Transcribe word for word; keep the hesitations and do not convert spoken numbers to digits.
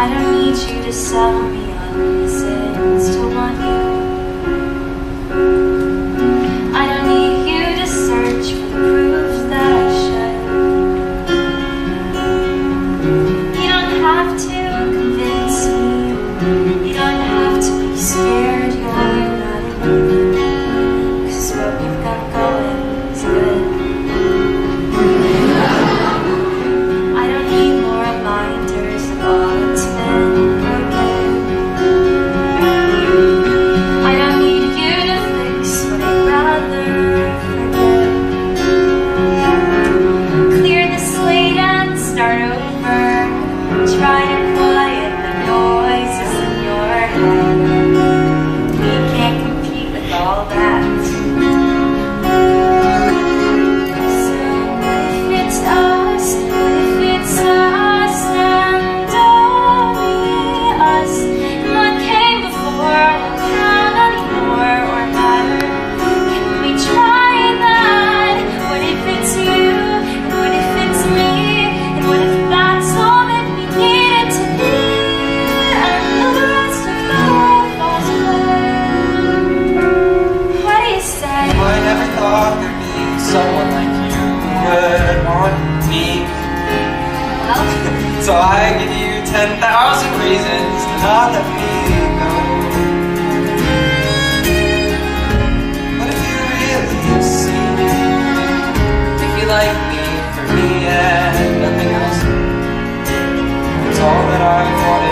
I don't need you to sell me on reasons to want you. I don't need you to search for the proof that I should. You don't have to convince me. You don't have to be scared you're not enough. 'Cause what we've got going is good. I don't need more reminders of all it's been again. I don't need you to fix what I'd rather forget. Clear the slate and start over. Try to quiet the noises in your head. We can't compete with all that. So what if it's us? What if it's us and only us? And what came before won't count anymore or matter. Can we try that? What if it's you? And what if it's me? And what if that's all that we needed to be? And the rest of the world falls away. What do you say? I never thought there'd be someone like you would want me. Well, So I give you ten thousand reasons to not let me go. What if you really see me? If you like me for me and nothing else, it's all that I wanted.